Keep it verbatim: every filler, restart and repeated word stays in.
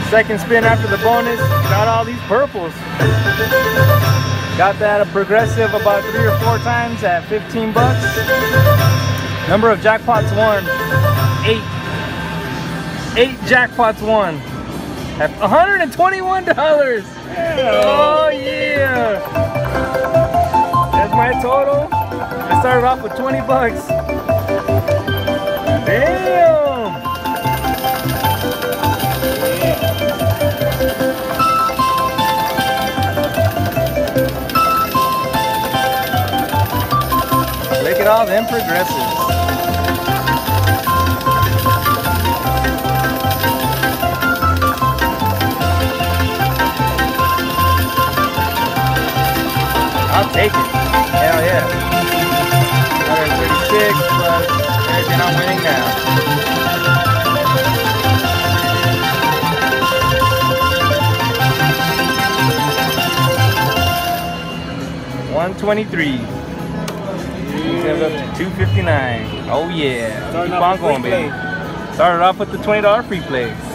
Second spin after the bonus, got all these purples. Got that a progressive about three or four times at fifteen bucks. Number of jackpots won, eight. Eight jackpots won at one hundred twenty-one dollars. Oh yeah! That's my total. I started off with twenty bucks. Damn! Look at all them progressives. I'll take it. Hell yeah. one thirty-six plus everything I'm winning now. one twenty-three. Up to two fifty-nine. Oh yeah. Keep on going, baby. Started off with the twenty dollar free plays.